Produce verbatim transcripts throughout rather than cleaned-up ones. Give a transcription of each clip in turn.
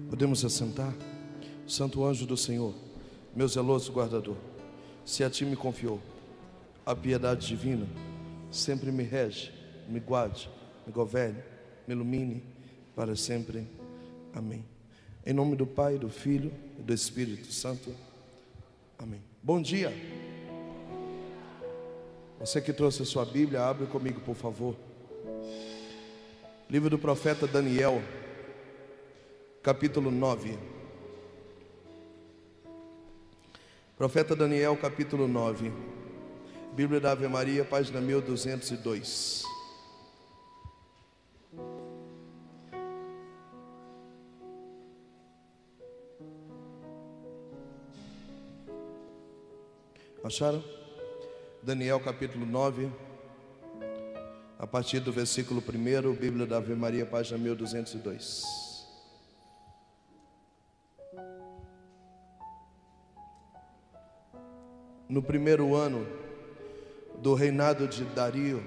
Podemos assentar? Santo anjo do Senhor, meu zeloso guardador, se a ti me confiou a piedade divina, sempre me rege, me guarde, me governe, me ilumine para sempre. Amém. Em nome do Pai, do Filho e do Espírito Santo. Amém. Bom dia. Você que trouxe a sua Bíblia, abre comigo, por favor. Livro do profeta Daniel, capítulo nove. Profeta Daniel, capítulo nove. Bíblia da Ave Maria, página mil duzentos e dois. Acharam? Daniel capítulo nove, a partir do versículo primeiro, Bíblia da Ave Maria, página mil duzentos e dois. No primeiro ano do reinado de Dario,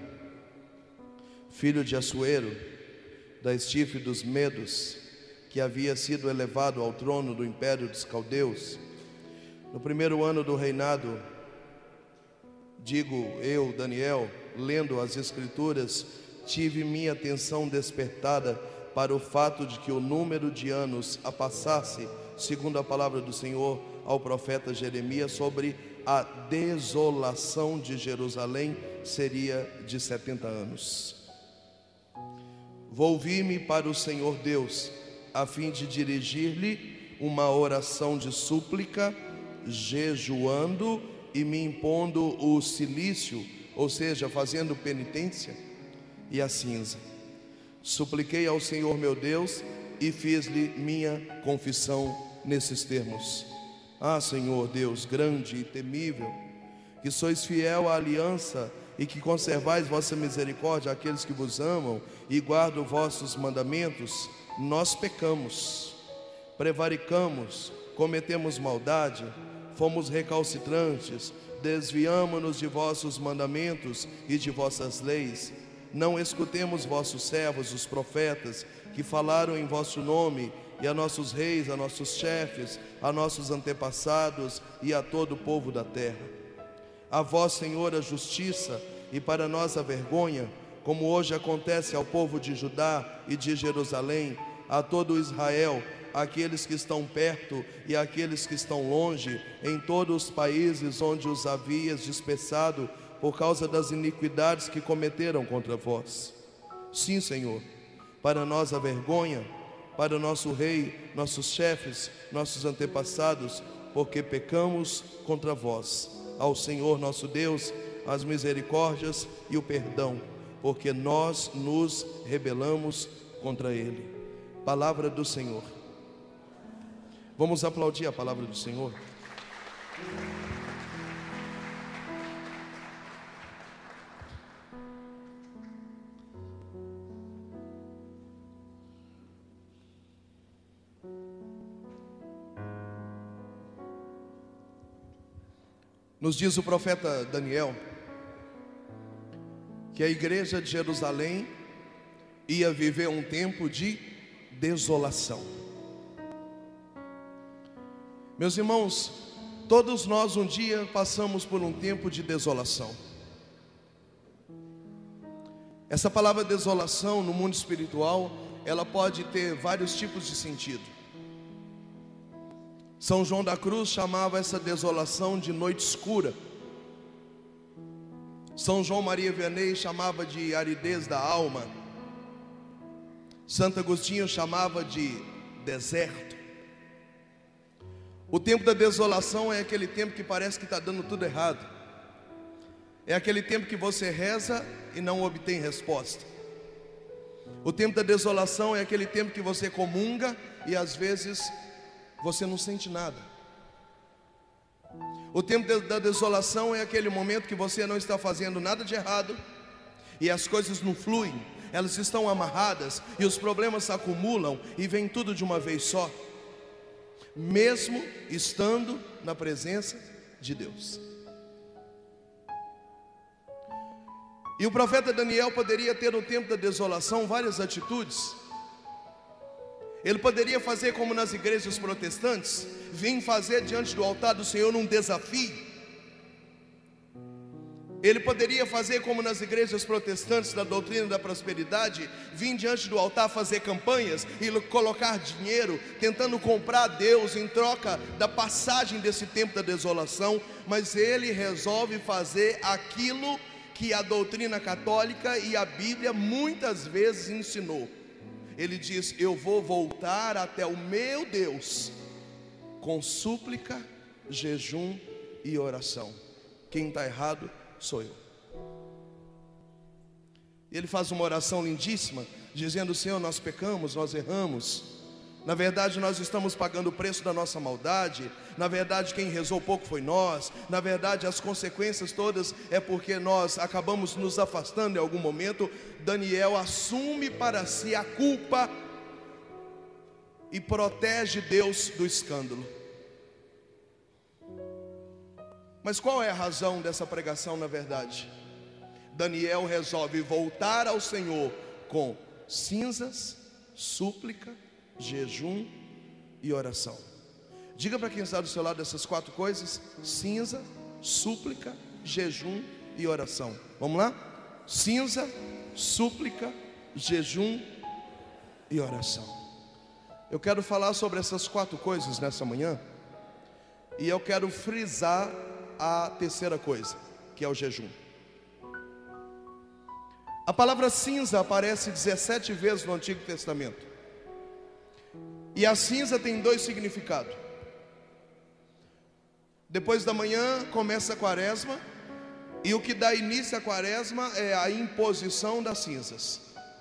filho de Assuero, da estirpe dos Medos, que havia sido elevado ao trono do império dos caldeus, no primeiro ano do reinado, digo eu, Daniel, lendo as Escrituras, tive minha atenção despertada para o fato de que o número de anos a passasse, segundo a palavra do Senhor ao profeta Jeremias, sobre a desolação de Jerusalém, seria de setenta anos. Volvi-me para o Senhor Deus, a fim de dirigir-lhe uma oração de súplica, jejuando e me impondo o cilício, ou seja, fazendo penitência, e a cinza. Supliquei ao Senhor meu Deus e fiz-lhe minha confissão nesses termos: Ah, Senhor Deus grande e temível, que sois fiel à aliança e que conservais vossa misericórdia àqueles que vos amam e guardam vossos mandamentos, nós pecamos, prevaricamos, cometemos maldade, fomos recalcitrantes, desviamo-nos de vossos mandamentos e de vossas leis. Não escutemos vossos servos, os profetas, que falaram em vosso nome, e a nossos reis, a nossos chefes, a nossos antepassados e a todo o povo da terra. A vós, Senhor, a justiça, e para nós a vergonha, como hoje acontece ao povo de Judá e de Jerusalém, a todo Israel, aqueles que estão perto e aqueles que estão longe, em todos os países onde os havias dispersado por causa das iniquidades que cometeram contra vós. Sim, Senhor, para nós a vergonha, para o nosso rei, nossos chefes, nossos antepassados, porque pecamos contra vós. Ao Senhor nosso Deus, as misericórdias e o perdão, porque nós nos rebelamos contra Ele. Palavra do Senhor. Vamos aplaudir a palavra do Senhor. Nos diz o profeta Daniel que a igreja de Jerusalém ia viver um tempo de desolação. Meus irmãos, todos nós um dia passamos por um tempo de desolação. Essa palavra desolação no mundo espiritual, ela pode ter vários tipos de sentido. São João da Cruz chamava essa desolação de noite escura. São João Maria Vianney chamava de aridez da alma. Santo Agostinho chamava de deserto. O tempo da desolação é aquele tempo que parece que está dando tudo errado. É aquele tempo que você reza e não obtém resposta. O tempo da desolação é aquele tempo que você comunga e às vezes você não sente nada. O tempo da desolação é aquele momento que você não está fazendo nada de errado e as coisas não fluem, elas estão amarradas e os problemas se acumulam e vem tudo de uma vez só, mesmo estando na presença de Deus. E o profeta Daniel poderia ter no tempo da desolação várias atitudes. Ele poderia fazer como nas igrejas protestantes, vir fazer diante do altar do Senhor um desafio. Ele poderia fazer como nas igrejas protestantes da doutrina da prosperidade, vir diante do altar fazer campanhas e colocar dinheiro, tentando comprar Deus em troca da passagem desse tempo da desolação. Mas ele resolve fazer aquilo que a doutrina católica e a Bíblia muitas vezes ensinou. Ele diz: eu vou voltar até o meu Deus com súplica, jejum e oração. Quem está errado sou eu. Ele faz uma oração lindíssima, dizendo: Senhor, nós pecamos, nós erramos. Na verdade nós estamos pagando o preço da nossa maldade. Na verdade quem rezou pouco foi nós. Na verdade as consequências todas é porque nós acabamos nos afastando em algum momento. Daniel assume para si a culpa e protege Deus do escândalo. Mas qual é a razão dessa pregação na verdade? Daniel resolve voltar ao Senhor com cinzas, súplica, jejum e oração. Diga para quem está do seu lado essas quatro coisas: cinza, súplica, jejum e oração. Vamos lá? Cinza, súplica, jejum e oração. Eu quero falar sobre essas quatro coisas nessa manhã, e eu quero frisar a terceira coisa, que é o jejum. A palavra cinza aparece dezessete vezes no Antigo Testamento. E a cinza tem dois significados. Depois da manhã começa a quaresma, e o que dá início à quaresma é a imposição das cinzas.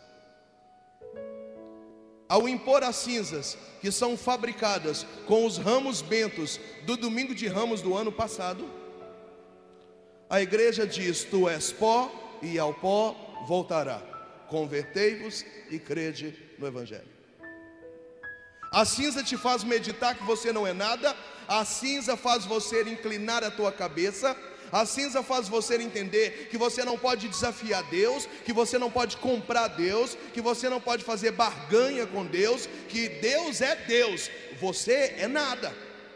Ao impor as cinzas, que são fabricadas com os ramos bentos do domingo de ramos do ano passado, a igreja diz: tu és pó e ao pó voltará. Convertei-vos e crede no Evangelho. A cinza te faz meditar que você não é nada. A cinza faz você inclinar a tua cabeça. A cinza faz você entender que você não pode desafiar Deus, que você não pode comprar Deus, que você não pode fazer barganha com Deus, que Deus é Deus, você é nada.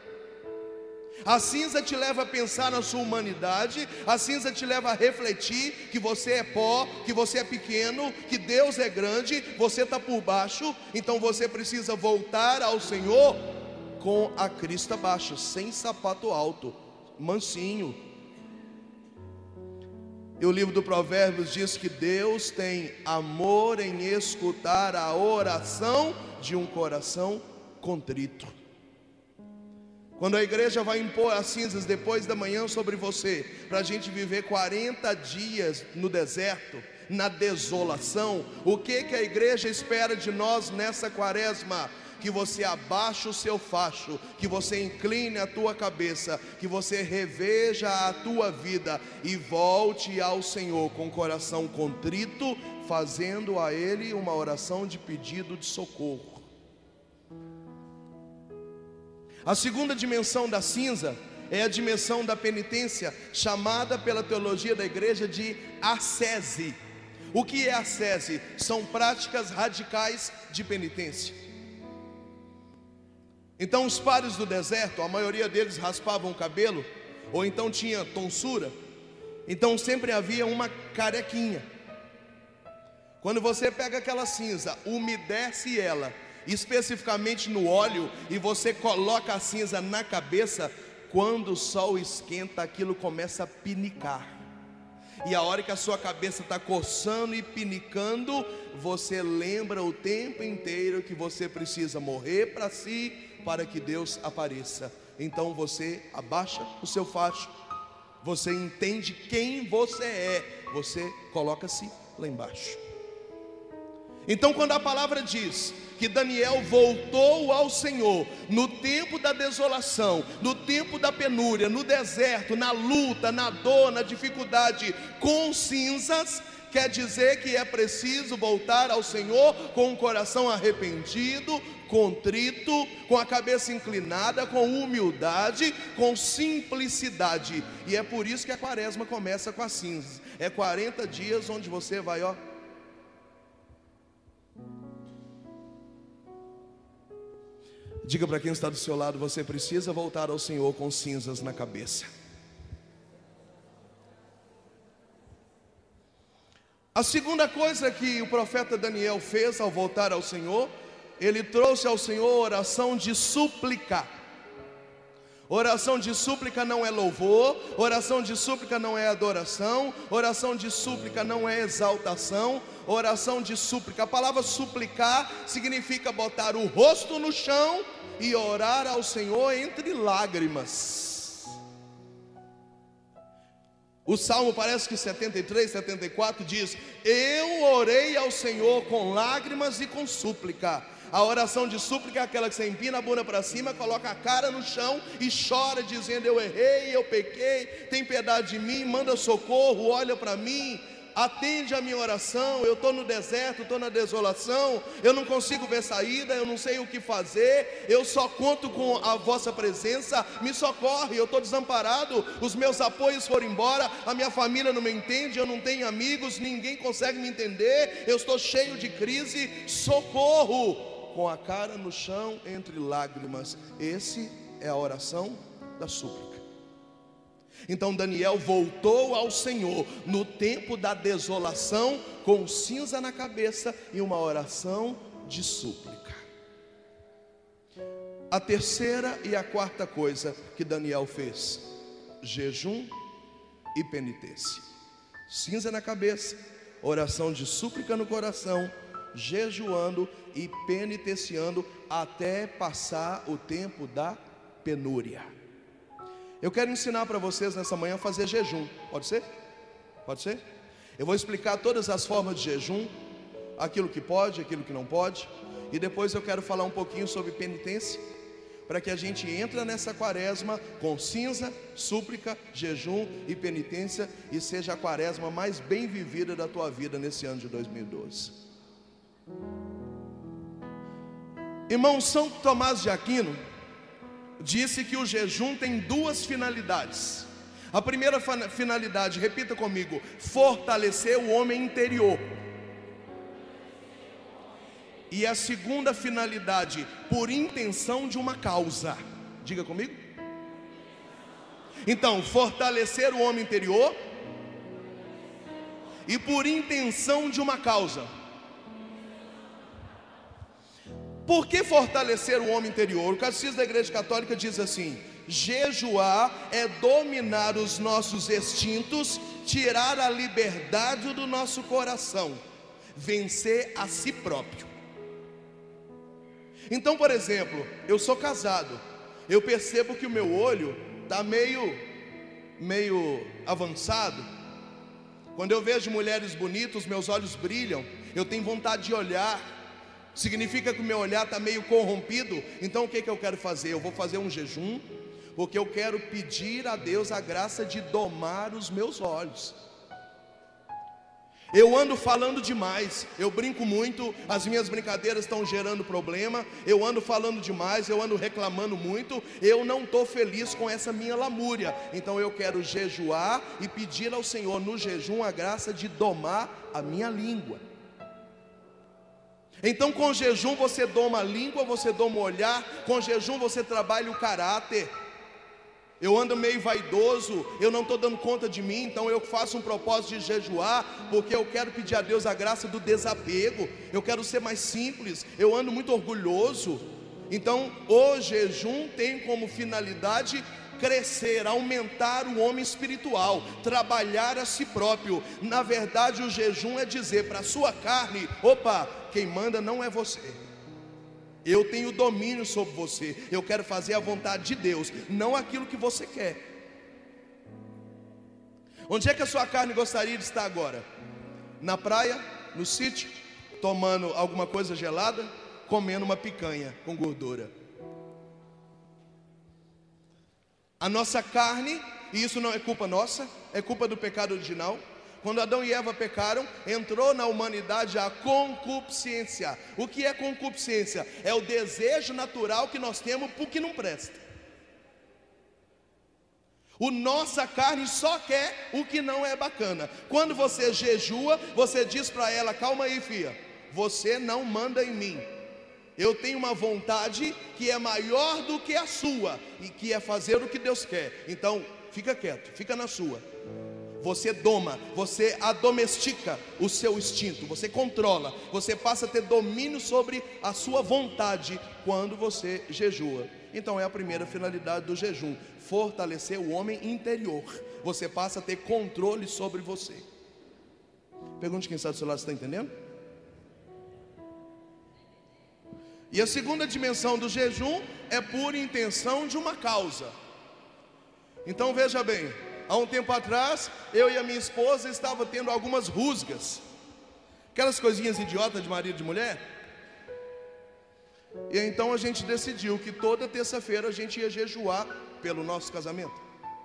A cinza te leva a pensar na sua humanidade. A cinza te leva a refletir que você é pó, que você é pequeno, que Deus é grande, você está por baixo. Então você precisa voltar ao Senhor com a crista baixa, sem sapato alto, mansinho. E o livro do Provérbios diz que Deus tem amor em escutar a oração de um coração contrito. Quando a igreja vai impor as cinzas depois da manhã sobre você, para a gente viver quarenta dias no deserto, na desolação, o que que a igreja espera de nós nessa quaresma? Que você abaixe o seu facho, que você incline a tua cabeça, que você reveja a tua vida e volte ao Senhor com o coração contrito, fazendo a Ele uma oração de pedido de socorro. A segunda dimensão da cinza é a dimensão da penitência, chamada pela teologia da igreja de ascese. O que é ascese? São práticas radicais de penitência. Então os padres do deserto, a maioria deles raspavam o cabelo, ou então tinha tonsura, então sempre havia uma carequinha. Quando você pega aquela cinza, umedece ela, especificamente no óleo, e você coloca a cinza na cabeça, quando o sol esquenta, aquilo começa a pinicar. E a hora que a sua cabeça está coçando e pinicando, você lembra o tempo inteiro que você precisa morrer para si, para que Deus apareça. Então você abaixa o seu facho, você entende quem você é, você coloca-se lá embaixo. Então quando a palavra diz que Daniel voltou ao Senhor no tempo da desolação, no tempo da penúria, no deserto, na luta, na dor, na dificuldade, com cinzas, quer dizer que é preciso voltar ao Senhor com o coração arrependido, contrito, com a cabeça inclinada, com humildade, com simplicidade. E é por isso que a quaresma começa com as cinzas. É quarenta dias onde você vai, ó, Diga para quem está do seu lado: você precisa voltar ao Senhor com cinzas na cabeça. A segunda coisa que o profeta Daniel fez ao voltar ao Senhor, ele trouxe ao Senhor oração de súplica. Oração de súplica não é louvor, oração de súplica não é adoração, oração de súplica não é exaltação, oração de súplica, a palavra suplicar significa botar o rosto no chão e orar ao Senhor entre lágrimas. O Salmo, parece que setenta e três, setenta e quatro diz: eu orei ao Senhor com lágrimas e com súplica. A oração de súplica é aquela que você empina a bunda para cima, coloca a cara no chão e chora dizendo: eu errei, eu pequei, tem piedade de mim, manda socorro, olha para mim, atende a minha oração. Eu estou no deserto, estou na desolação, eu não consigo ver saída, eu não sei o que fazer, eu só conto com a vossa presença, me socorre, eu estou desamparado, os meus apoios foram embora, a minha família não me entende, eu não tenho amigos, ninguém consegue me entender, eu estou cheio de crise, socorro. Com a cara no chão entre lágrimas. Esse é a oração da súplica. Então Daniel voltou ao Senhor no tempo da desolação, com cinza na cabeça e uma oração de súplica. A terceira e a quarta coisa que Daniel fez: jejum e penitência. Cinza na cabeça, oração de súplica no coração, jejuando e penitenciando até passar o tempo da penúria. Eu quero ensinar para vocês nessa manhã a fazer jejum. Pode ser? Pode ser? Eu vou explicar todas as formas de jejum, aquilo que pode, aquilo que não pode, e depois eu quero falar um pouquinho sobre penitência, para que a gente entre nessa quaresma com cinza, súplica, jejum e penitência, e seja a quaresma mais bem vivida da tua vida nesse ano de dois mil e doze. Irmão, São Tomás de Aquino disse que o jejum tem duas finalidades. A primeira finalidade, repita comigo: fortalecer o homem interior. E a segunda finalidade, por intenção de uma causa. Diga comigo. Então, fortalecer o homem interior e por intenção de uma causa. Por que fortalecer o homem interior? O Catecismo da Igreja Católica diz assim: jejuar é dominar os nossos instintos, tirar a liberdade do nosso coração, vencer a si próprio. Então, por exemplo, eu sou casado, eu percebo que o meu olho está meio, meio avançado. Quando eu vejo mulheres bonitas, meus olhos brilham, eu tenho vontade de olhar. Significa que o meu olhar está meio corrompido. Então o que, que eu quero fazer? Eu vou fazer um jejum, porque eu quero pedir a Deus a graça de domar os meus olhos. Eu ando falando demais, eu brinco muito, as minhas brincadeiras estão gerando problema. Eu ando falando demais, eu ando reclamando muito. Eu não estou feliz com essa minha lamúria. Então eu quero jejuar e pedir ao Senhor no jejum a graça de domar a minha língua. Então com jejum você doma a língua, você doma o olhar. Com jejum você trabalha o caráter. Eu ando meio vaidoso, eu não estou dando conta de mim, então eu faço um propósito de jejuar, porque eu quero pedir a Deus a graça do desapego. Eu quero ser mais simples, eu ando muito orgulhoso. Então o jejum tem como finalidade crescer, aumentar o homem espiritual, trabalhar a si próprio. Na verdade o jejum é dizer para a sua carne: opa, quem manda não é você, eu tenho domínio sobre você, eu quero fazer a vontade de Deus, não aquilo que você quer. Onde é que a sua carne gostaria de estar agora? Na praia, no sítio, tomando alguma coisa gelada, comendo uma picanha com gordura. A nossa carne, e isso não é culpa nossa, é culpa do pecado original. Quando Adão e Eva pecaram, entrou na humanidade a concupiscência. O que é concupiscência? É o desejo natural que nós temos por que não presta. O nossa carne só quer o que não é bacana. Quando você jejua, você diz para ela: calma aí, filha, você não manda em mim, Eu tenho uma vontade que é maior do que a sua, e que é fazer o que Deus quer. Então, fica quieto, fica na sua. Você doma, você adomestica o seu instinto, você controla, você passa a ter domínio sobre a sua vontade quando você jejua. Então é a primeira finalidade do jejum, fortalecer o homem interior. Você passa a ter controle sobre você. Pergunte quem está do seu lado, você está entendendo? E a segunda dimensão do jejum é por intenção de uma causa. Então veja bem, há um tempo atrás, eu e a minha esposa estavam tendo algumas rusgas, aquelas coisinhas idiotas de marido e de mulher. E então a gente decidiu que toda terça-feira a gente ia jejuar pelo nosso casamento.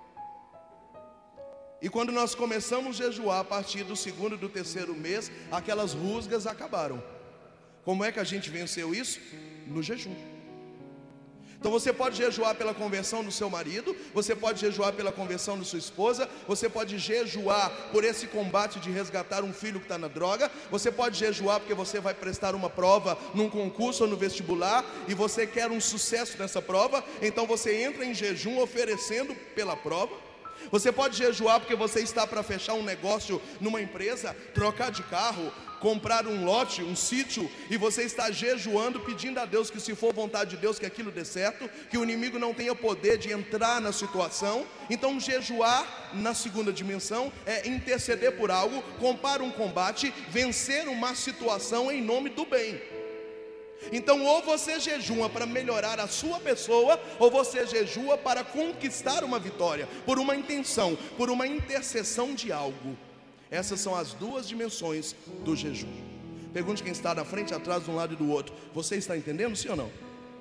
E quando nós começamos a jejuar, a partir do segundo e do terceiro mês, aquelas rusgas acabaram. Como é que a gente venceu isso? No jejum. Então você pode jejuar pela conversão do seu marido, você pode jejuar pela conversão da sua esposa, você pode jejuar por esse combate de resgatar um filho que está na droga, você pode jejuar porque você vai prestar uma prova num concurso ou no vestibular, e você quer um sucesso nessa prova, então você entra em jejum oferecendo pela prova. Você pode jejuar porque você está para fechar um negócio numa empresa, trocar de carro, comprar um lote, um sítio, e você está jejuando, pedindo a Deus que, se for vontade de Deus, que aquilo dê certo, que o inimigo não tenha poder de entrar na situação. Então jejuar na segunda dimensão é interceder por algo, comprar um combate, vencer uma situação em nome do bem. Então ou você jejua para melhorar a sua pessoa, ou você jejua para conquistar uma vitória, por uma intenção, por uma intercessão de algo. Essas são as duas dimensões do jejum. Pergunte quem está na frente, atrás, de um lado e do outro. Você está entendendo, sim ou não?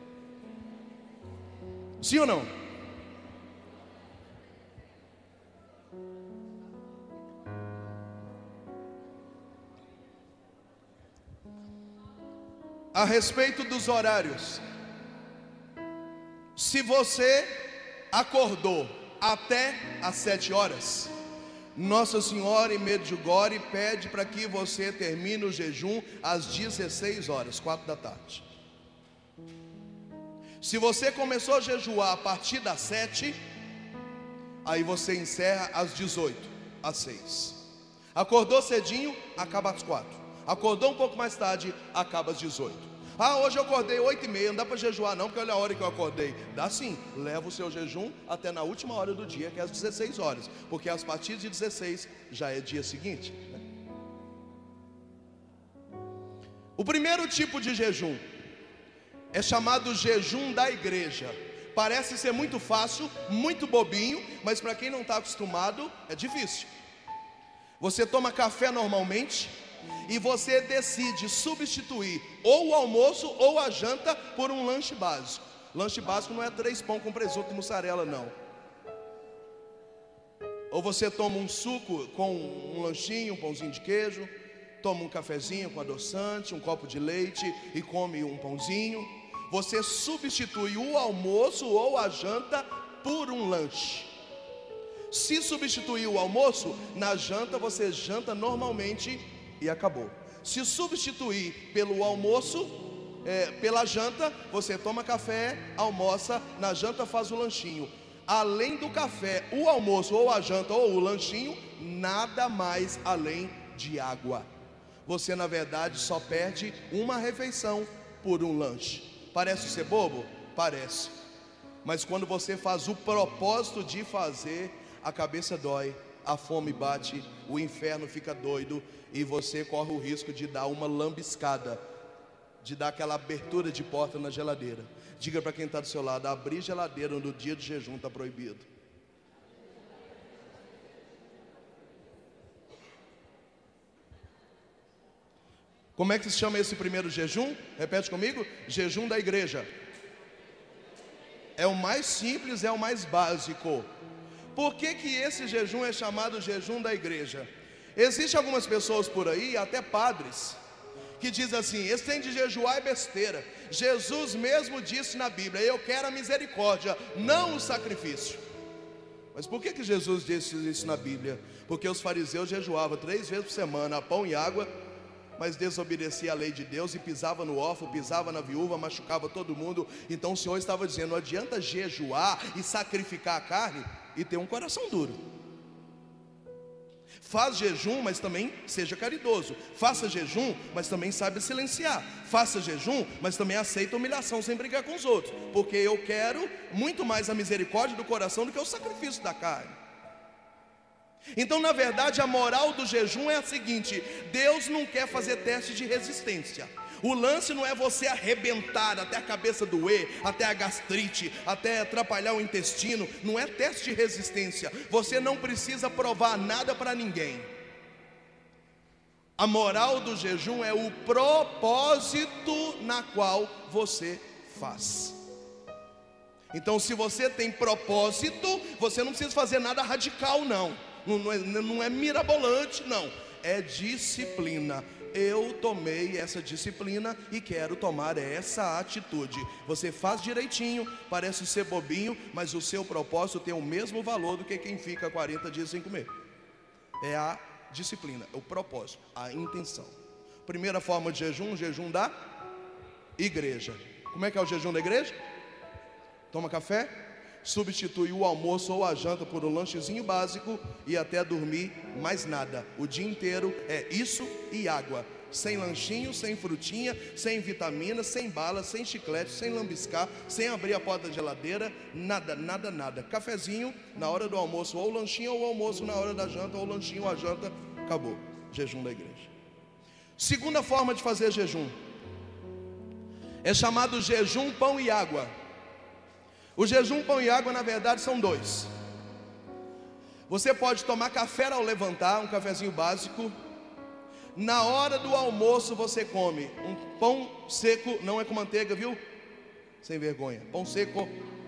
Sim ou não? A respeito dos horários, se você acordou até às sete horas, Nossa Senhora em Medjugorje pede para que você termine o jejum às dezesseis horas, quatro da tarde. Se você começou a jejuar a partir das sete, aí você encerra às dezoito, às seis. Acordou cedinho, acaba às quatro. Acordou um pouco mais tarde, acaba às dezoito. Ah, hoje eu acordei oito e meia, não dá para jejuar não, porque olha a hora que eu acordei. Dá sim, leva o seu jejum até na última hora do dia, que é às dezesseis horas, porque a partir de dezesseis já é dia seguinte, né? O primeiro tipo de jejum é chamado jejum da igreja. Parece ser muito fácil, muito bobinho, mas para quem não está acostumado, é difícil. Você toma café normalmente e você decide substituir ou o almoço ou a janta por um lanche básico. Lanche básico não é três pão com presunto e mussarela não. Ou você toma um suco com um lanchinho, um pãozinho de queijo, toma um cafezinho com adoçante, um copo de leite e come um pãozinho. Você substitui o almoço ou a janta por um lanche. Se substituir o almoço, na janta você janta normalmente e acabou. Se substituir pelo almoço, é, pela janta, você toma café, almoça, na janta faz o lanchinho. Além do café, o almoço ou a janta ou o lanchinho, nada mais além de água. Você na verdade só perde uma refeição por um lanche. Parece ser bobo? Parece. Mas quando você faz o propósito de fazer, a cabeça dói, a fome bate, o inferno fica doido e você corre o risco de dar uma lambiscada, de dar aquela abertura de porta na geladeira. Diga para quem está do seu lado: abrir geladeira no dia de jejum está proibido. Como é que se chama esse primeiro jejum? Repete comigo: jejum da igreja. É o mais simples, é o mais básico. Por que que esse jejum é chamado jejum da igreja? Existem algumas pessoas por aí, até padres, que dizem assim: esse tem de jejuar é besteira. Jesus mesmo disse na Bíblia: eu quero a misericórdia, não o sacrifício. Mas por que que Jesus disse isso na Bíblia? Porque os fariseus jejuavam três vezes por semana, pão e água. mas desobedecia a lei de Deus e pisava no órfão, pisava na viúva, machucava todo mundo. Então o Senhor estava dizendo: não adianta jejuar e sacrificar a carne e ter um coração duro. Faz jejum, mas também seja caridoso. Faça jejum, mas também saiba silenciar. Faça jejum, mas também aceita humilhação sem brigar com os outros, porque eu quero muito mais a misericórdia do coração do que o sacrifício da carne. Então, na verdade, a moral do jejum é a seguinte: Deus não quer fazer teste de resistência. O lance não é você arrebentar até a cabeça doer, até a gastrite, até atrapalhar o intestino. Não é teste de resistência. Você não precisa provar nada para ninguém. A moral do jejum é o propósito na qual você faz. Então, se você tem propósito, você não precisa fazer nada radical, não. Não, não, é, não é mirabolante, não. É disciplina. Eu tomei essa disciplina e quero tomar essa atitude. Você faz direitinho, parece ser bobinho, mas o seu propósito tem o mesmo valor do que quem fica quarenta dias sem comer. É a disciplina, é o propósito, a intenção. Primeira forma de jejum, o jejum da igreja. Como é que é o jejum da igreja? Toma café, substitui o almoço ou a janta por um lanchezinho básico e até dormir mais nada. O dia inteiro é isso e água. Sem lanchinho, sem frutinha, sem vitamina, sem bala, sem chiclete, sem lambiscar, sem abrir a porta da geladeira, nada, nada, nada. Cafezinho na hora do almoço, ou lanchinho ou almoço na hora da janta, ou lanchinho ou a janta, acabou. Jejum da igreja. Segunda forma de fazer jejum é chamado jejum pão e água. O jejum pão e água, na verdade, são dois. Você pode tomar café ao levantar, um cafezinho básico. Na hora do almoço você come um pão seco, não é com manteiga, viu? Sem vergonha. Pão seco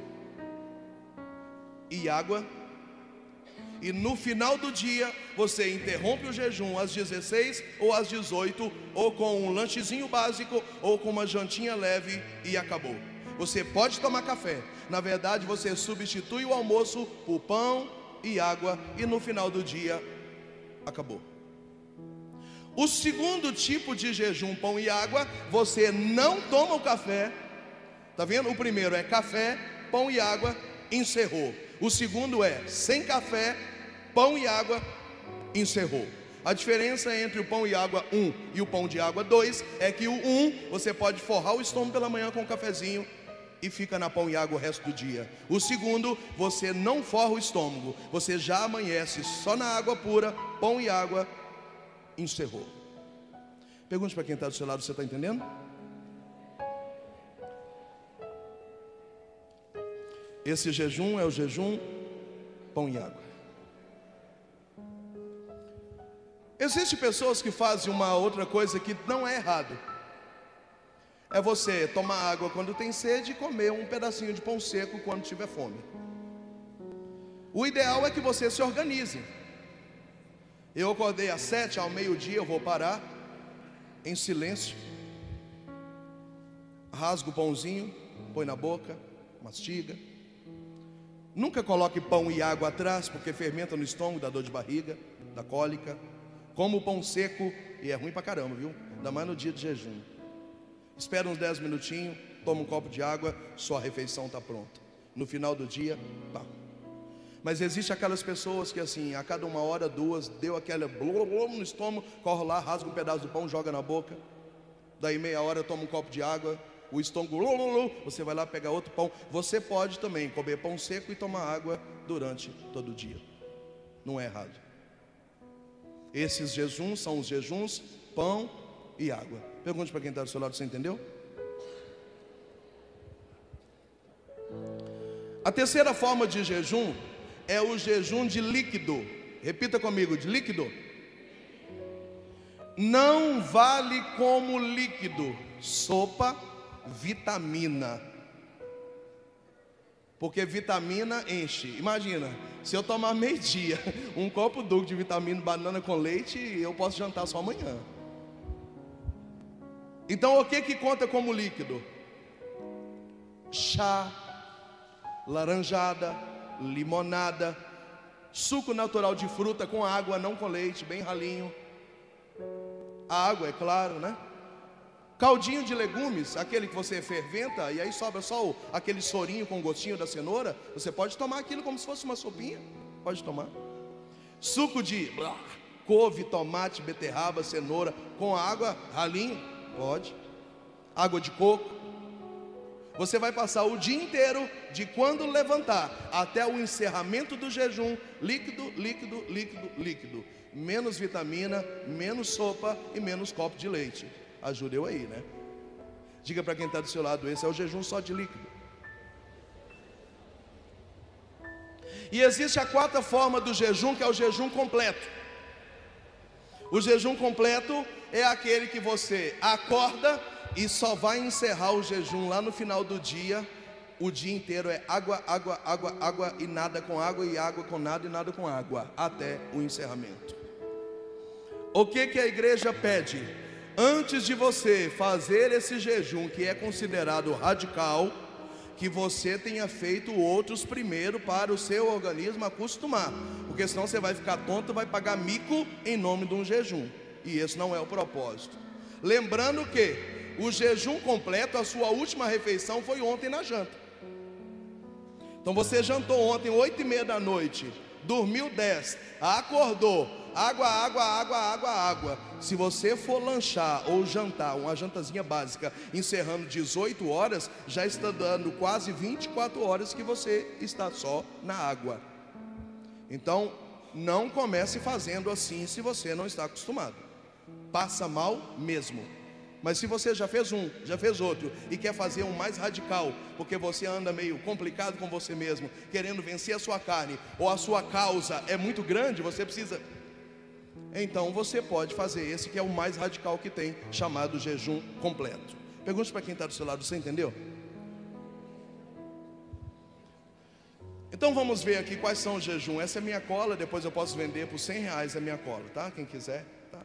e água. E no final do dia você interrompe o jejum às dezesseis ou às dezoito, ou com um lanchezinho básico, ou com uma jantinha leve, e acabou. Você pode tomar café. Na verdade, você substitui o almoço por pão e água, e no final do dia acabou. O segundo tipo de jejum, pão e água, você não toma o café. Tá vendo? O primeiro é café, pão e água, encerrou. O segundo é sem café, pão e água, encerrou. A diferença entre o pão e água um e o pão de água dois é que o um você pode forrar o estômago pela manhã com um cafezinho e fica na pão e água o resto do dia. O segundo, você não forra o estômago, você já amanhece só na água pura, pão e água, encerrou. Pergunte para quem está do seu lado: você está entendendo? Esse jejum é o jejum pão e água. Existem pessoas que fazem uma outra coisa que não é errado. É você tomar água quando tem sede e comer um pedacinho de pão seco quando tiver fome. O ideal é que você se organize. Eu acordei às sete, ao meio-dia eu vou parar em silêncio, rasgo o pãozinho, põe na boca, mastiga. Nunca coloque pão e água atrás, porque fermenta no estômago, dá dor de barriga, dá cólica. Como o pão seco e é ruim pra caramba, viu? Ainda mais no dia de jejum. Espera uns dez minutinhos, toma um copo de água, sua refeição está pronta. No final do dia, pá. Mas existe aquelas pessoas que assim, a cada uma hora, duas, deu aquela blum, blum no estômago, corre lá, rasga um pedaço do pão, joga na boca. Daí meia hora toma um copo de água, o estômago, blum, blum, blum, você vai lá pegar outro pão. Você pode também comer pão seco e tomar água durante todo o dia. Não é errado. Esses jejuns são os jejuns pão e água. Pergunte para quem está do seu lado: você entendeu? A terceira forma de jejum é o jejum de líquido. Repita comigo: de líquido. Não vale como líquido sopa, vitamina, porque vitamina enche. Imagina, se eu tomar meio-dia um copo duro de vitamina, banana com leite, eu posso jantar só amanhã. Então o que que conta como líquido? Chá, laranjada, limonada, suco natural de fruta com água, não com leite, bem ralinho. A água, é claro, né? Caldinho de legumes, aquele que você ferventa e aí sobra só o, aquele sorinho com gostinho da cenoura, você pode tomar aquilo como se fosse uma sopinha. Pode tomar. Suco de blá, couve, tomate, beterraba, cenoura com água, ralinho, pode. Água de coco. Você vai passar o dia inteiro, de quando levantar até o encerramento do jejum, líquido, líquido, líquido, líquido. Menos vitamina, menos sopa e menos copo de leite. Ajuda eu aí, né? Diga para quem está do seu lado, esse é o jejum só de líquido. E existe a quarta forma do jejum, que é o jejum completo. O jejum completo é aquele que você acorda e só vai encerrar o jejum lá no final do dia. O dia inteiro é água, água, água, água e nada com água, e água com nada e nada com água, até o encerramento. O que que a igreja pede? Antes de você fazer esse jejum, que é considerado radical, que você tenha feito outros primeiro para o seu organismo acostumar, porque senão você vai ficar tonto, vai pagar mico em nome de um jejum, e esse não é o propósito. Lembrando que o jejum completo, a sua última refeição foi ontem na janta. Então você jantou ontem oito e meia da noite, dormiu dez, acordou, água, água, água, água, água. Se você for lanchar ou jantar, uma jantazinha básica, encerrando dezoito horas, já está dando quase vinte e quatro horas que você está só na água. Então, não comece fazendo assim se você não está acostumado. Passa mal mesmo. Mas se você já fez um, já fez outro e quer fazer um mais radical, porque você anda meio complicado com você mesmo, querendo vencer a sua carne, ou a sua causa é muito grande, você precisa... Então você pode fazer esse que é o mais radical que tem, chamado jejum completo. Pergunte para quem está do seu lado, você entendeu? Então vamos ver aqui quais são os jejuns. Essa é minha cola, depois eu posso vender por cem reais a minha cola, tá? Quem quiser, tá?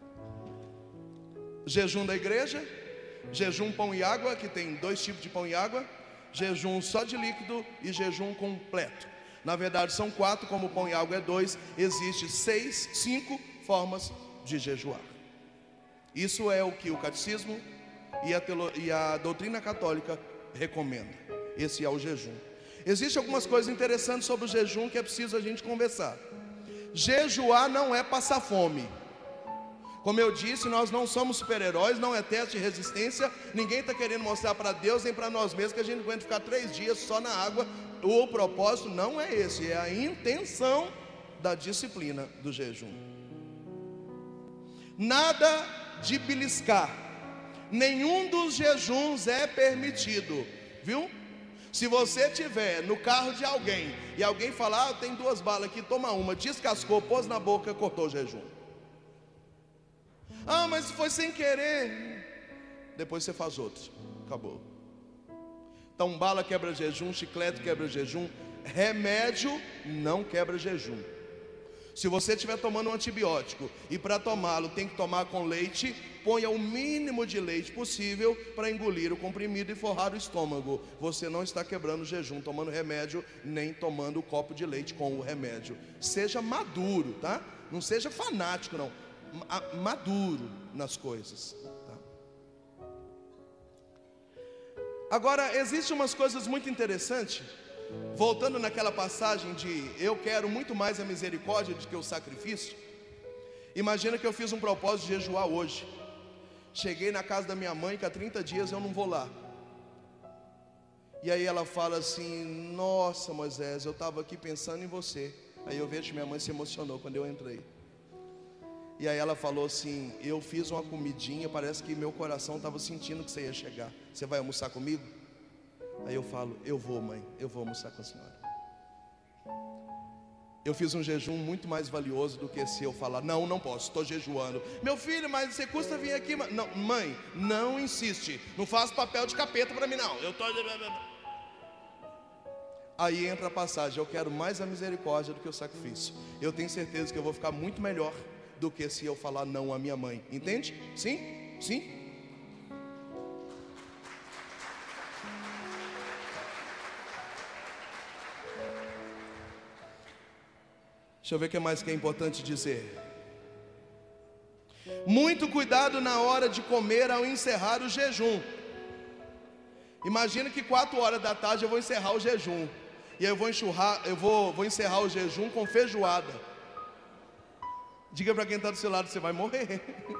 Jejum da igreja, jejum pão e água, que tem dois tipos de pão e água, jejum só de líquido e jejum completo. Na verdade são quatro, como pão e água é dois, existe seis, cinco formas de jejuar. Isso é o que o catecismo e a, teolo... e a doutrina católica recomenda. Esse é o jejum. Existem algumas coisas interessantes sobre o jejum que é preciso a gente conversar. Jejuar não é passar fome. Como eu disse, nós não somos super-heróis, não é teste de resistência. Ninguém está querendo mostrar para Deus nem para nós mesmos que a gente aguenta ficar três dias só na água. O propósito não é esse, é a intenção da disciplina do jejum. Nada de beliscar. Nenhum dos jejuns é permitido, viu? Se você estiver no carro de alguém e alguém falar, ah, tem duas balas aqui, toma uma, descascou, pôs na boca, cortou o jejum. Ah, mas foi sem querer. Depois você faz outro, acabou. Então bala quebra jejum, chiclete quebra jejum, remédio não quebra jejum. Se você estiver tomando um antibiótico e para tomá-lo tem que tomar com leite, ponha o mínimo de leite possível para engolir o comprimido e forrar o estômago. Você não está quebrando o jejum tomando remédio, nem tomando o copo de leite com o remédio. Seja maduro, tá? Não seja fanático, não. Maduro nas coisas, tá? Agora, existem umas coisas muito interessantes. Voltando naquela passagem de eu quero muito mais a misericórdia do que o sacrifício. Imagina que eu fiz um propósito de jejuar hoje. Cheguei na casa da minha mãe, que há trinta dias eu não vou lá. E aí ela fala assim: nossa, Moisés, eu estava aqui pensando em você. Aí eu vejo que minha mãe se emocionou quando eu entrei. E aí ela falou assim: eu fiz uma comidinha, parece que meu coração estava sentindo que você ia chegar. Você vai almoçar comigo? Aí eu falo: eu vou, mãe, eu vou almoçar com a senhora. Eu fiz um jejum muito mais valioso do que se eu falar: não, não posso, estou jejuando. Meu filho, mas você custa vir aqui. Não, mãe, não insiste, não faça papel de capeta para mim não. Eu tô... Aí entra a passagem: eu quero mais a misericórdia do que o sacrifício. Eu tenho certeza que eu vou ficar muito melhor do que se eu falar não à minha mãe. Entende? Sim? Sim? Deixa eu ver o que mais que é importante dizer. Muito cuidado na hora de comer ao encerrar o jejum. Imagina que quatro horas da tarde eu vou encerrar o jejum. E aí eu vou enxurrar, eu vou, vou encerrar o jejum com feijoada. Diga para quem está do seu lado, você vai morrer.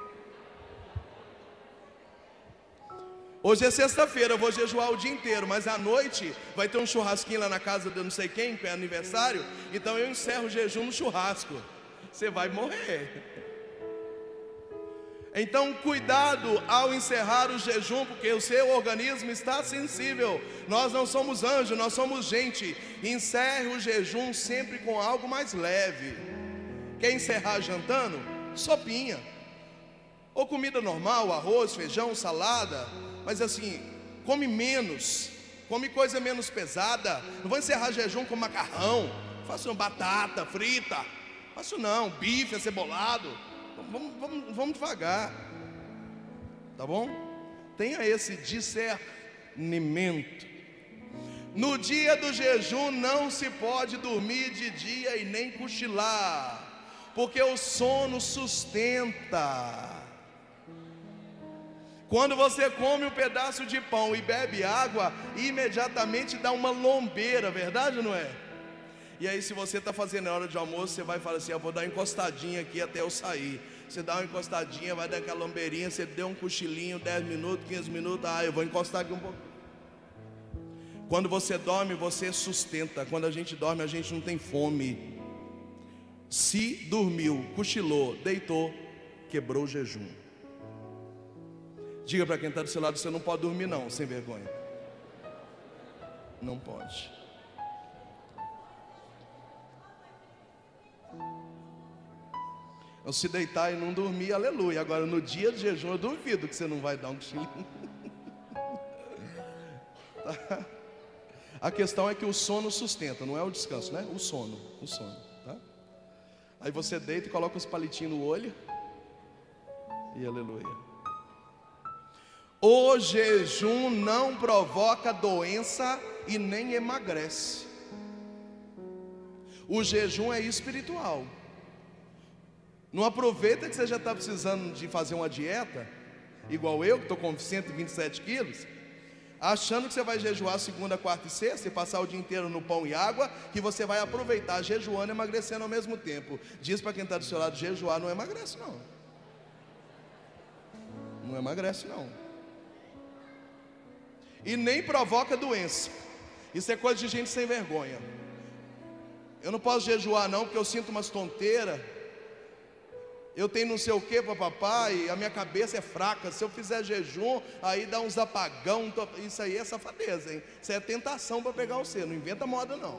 Hoje é sexta-feira, eu vou jejuar o dia inteiro, mas à noite vai ter um churrasquinho lá na casa de não sei quem, que é aniversário. Então eu encerro o jejum no churrasco. Você vai morrer. Então cuidado ao encerrar o jejum, porque o seu organismo está sensível. Nós não somos anjos, nós somos gente. Encerre o jejum sempre com algo mais leve. Quer encerrar jantando? Sopinha. Ou comida normal, arroz, feijão, salada. Mas assim, come menos, come coisa menos pesada. Não vou encerrar jejum com macarrão. Faça uma batata frita. Faço não, bife acebolado. Vamos, vamos, vamos devagar, tá bom? Tenha esse discernimento. No dia do jejum não se pode dormir de dia e nem cochilar, porque o sono sustenta. Quando você come um pedaço de pão e bebe água, imediatamente dá uma lombeira, verdade ou não é? E aí se você está fazendo a hora de almoço, você vai falar assim, eu vou dar uma encostadinha aqui até eu sair. Você dá uma encostadinha, vai dar aquela lombeirinha, você deu um cochilinho, dez minutos, quinze minutos, ah, eu vou encostar aqui um pouco. Quando você dorme, você sustenta. Quando a gente dorme, a gente não tem fome. Se dormiu, cochilou, deitou, quebrou o jejum. Diga para quem está do seu lado, você não pode dormir não, sem vergonha. Não pode. Eu se deitar e não dormir, aleluia. Agora no dia de jejum eu duvido que você não vai dar um cochilinho. Tá? A questão é que o sono sustenta, não é o descanso, né? O sono, o sono, tá? Aí você deita e coloca os palitinhos no olho. E aleluia. O jejum não provoca doença e nem emagrece. O jejum é espiritual. Não aproveita que você já está precisando de fazer uma dieta, igual eu, que estou com cento e vinte e sete quilos, achando que você vai jejuar segunda, quarta e sexta, e passar o dia inteiro no pão e água, que você vai aproveitar jejuando e emagrecendo ao mesmo tempo. Diz para quem está do seu lado, jejuar não emagrece não. Não emagrece não. E nem provoca doença. Isso é coisa de gente sem vergonha. Eu não posso jejuar não, porque eu sinto umas tonteiras. Eu tenho não sei o que para papai, a minha cabeça é fraca. Se eu fizer jejum, aí dá uns apagão. Isso aí é safadeza, hein? Isso é tentação para pegar você. Não inventa moda não.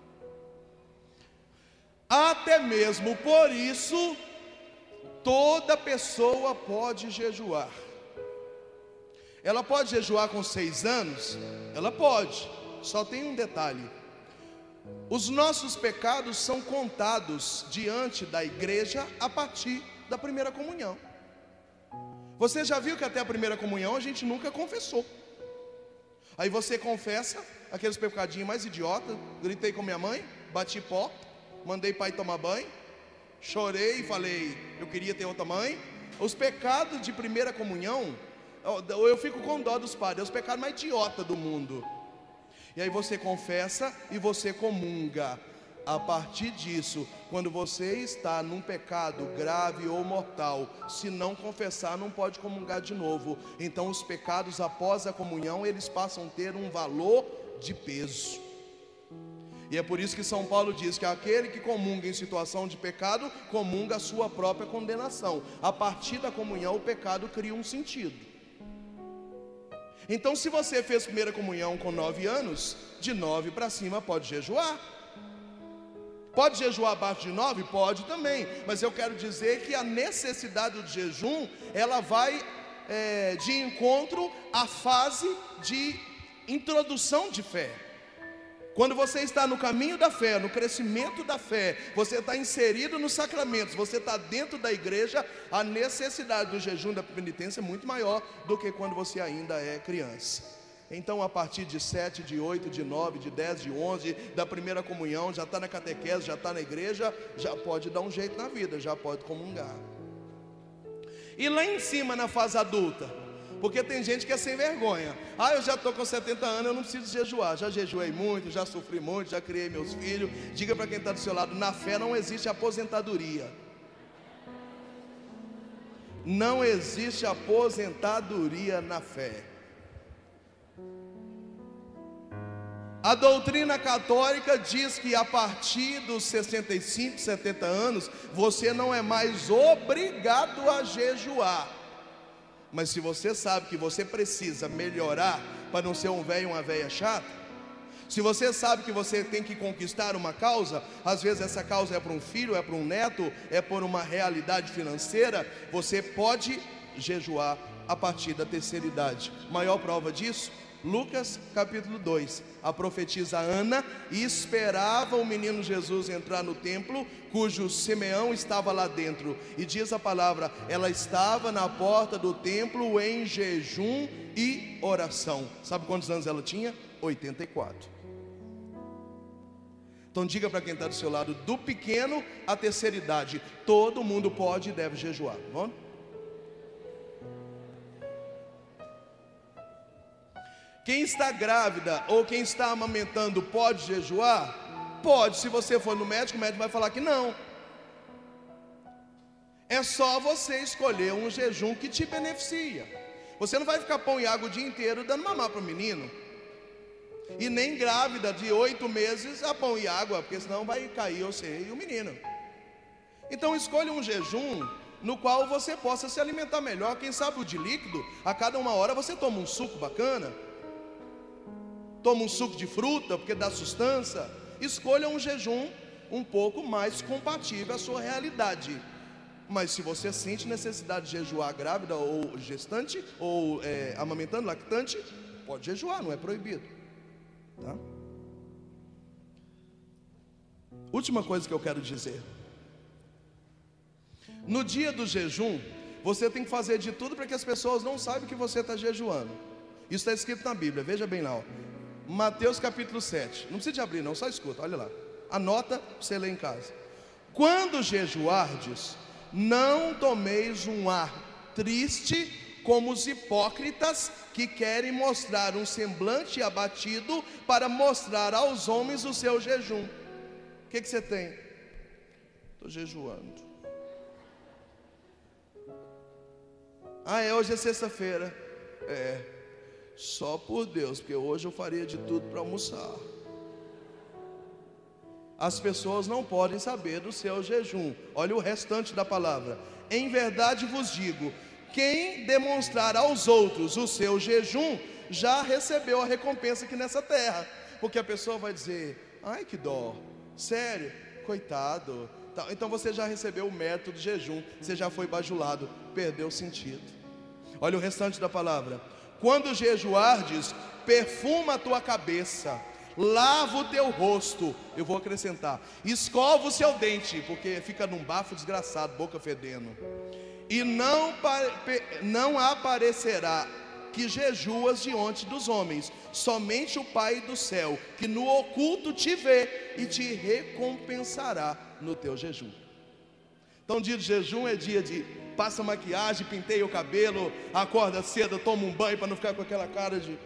Até mesmo por isso, toda pessoa pode jejuar. Ela pode jejuar com seis anos? Ela pode. Só tem um detalhe. Os nossos pecados são contados diante da igreja a partir da primeira comunhão. Você já viu que até a primeira comunhão a gente nunca confessou. Aí você confessa aqueles pecadinhos mais idiotas. Gritei com minha mãe, bati pó, mandei pai tomar banho, chorei e falei, eu queria ter outra mãe. Os pecados de primeira comunhão, eu fico com dó dos padres, é os pecados mais idiotas do mundo. E aí você confessa e você comunga. A partir disso, quando você está num pecado grave ou mortal, se não confessar, não pode comungar de novo. Então os pecados após a comunhão, eles passam a ter um valor de peso. E é por isso que São Paulo diz que aquele que comunga em situação de pecado, comunga a sua própria condenação. A partir da comunhão, o pecado cria um sentido. Então se você fez primeira comunhão com nove anos, de nove para cima pode jejuar. Pode jejuar abaixo de nove? Pode também. Mas eu quero dizer que a necessidade do jejum, ela vai é, de encontro à fase de introdução de fé. Quando você está no caminho da fé, no crescimento da fé, você está inserido nos sacramentos, você está dentro da igreja, a necessidade do jejum da penitência é muito maior do que quando você ainda é criança. Então a partir de sete, de oito, de nove, de dez, de onze, da primeira comunhão, já está na catequese, já está na igreja, já pode dar um jeito na vida, já pode comungar. E lá em cima na fase adulta? Porque tem gente que é sem vergonha. Ah, eu já estou com setenta anos, eu não preciso jejuar. Já jejuei muito, já sofri muito, já criei meus filhos. Diga para quem está do seu lado: na fé não existe aposentadoria. Não existe aposentadoria na fé. A doutrina católica diz que a partir dos sessenta e cinco, setenta anos, você não é mais obrigado a jejuar. Mas se você sabe que você precisa melhorar para não ser um velho, uma velha chata, se você sabe que você tem que conquistar uma causa, às vezes essa causa é para um filho, é para um neto, é por uma realidade financeira, você pode jejuar a partir da terceira idade. Maior prova disso, Lucas capítulo dois, a profetisa Ana esperava o menino Jesus entrar no templo, cujo Simeão estava lá dentro, e diz a palavra, ela estava na porta do templo em jejum e oração. Sabe quantos anos ela tinha? oitenta e quatro. Então diga para quem está do seu lado, do pequeno à terceira idade, todo mundo pode e deve jejuar. Vamos? Quem está grávida ou quem está amamentando pode jejuar? Pode. Se você for no médico, o médico vai falar que não. É só você escolher um jejum que te beneficia. Você não vai ficar pão e água o dia inteiro dando mamar para o menino. E nem grávida de oito meses a pão e água, porque senão vai cair você e o menino. Então escolha um jejum no qual você possa se alimentar melhor. Quem sabe o de líquido, a cada uma hora você toma um suco bacana, toma um suco de fruta, porque dá sustância. Escolha um jejum um pouco mais compatível à sua realidade. Mas se você sente necessidade de jejuar grávida ou gestante, ou é, amamentando, lactante, pode jejuar, não é proibido, tá? Última coisa que eu quero dizer: no dia do jejum, você tem que fazer de tudo para que as pessoas não saibam que você está jejuando. Isso está escrito na Bíblia, veja bem lá, ó. Mateus capítulo sete, não precisa de abrir não, só escuta, olha lá, anota para você ler em casa. Quando jejuardes, não tomeis um ar triste como os hipócritas, que querem mostrar um semblante abatido para mostrar aos homens o seu jejum. O que, que você tem? Estou jejuando. Ah, é, hoje é sexta-feira. É, só por Deus, porque hoje eu faria de tudo para almoçar. As pessoas não podem saber do seu jejum. Olha o restante da palavra. Em verdade vos digo, quem demonstrar aos outros o seu jejum, já recebeu a recompensa aqui nessa terra. Porque a pessoa vai dizer, ai que dó, sério, coitado. Então você já recebeu o mérito do jejum, você já foi bajulado, perdeu o sentido. Olha o restante da palavra. Quando jejuardes, perfuma a tua cabeça, lava o teu rosto, eu vou acrescentar, escova o seu dente, porque fica num bafo desgraçado, boca fedendo. E não, não aparecerá que jejuas diante dos homens, somente o Pai do céu, que no oculto te vê e te recompensará no teu jejum. Então dia de jejum é dia de passa maquiagem, penteia o cabelo, acorda cedo, toma um banho para não ficar com aquela cara de...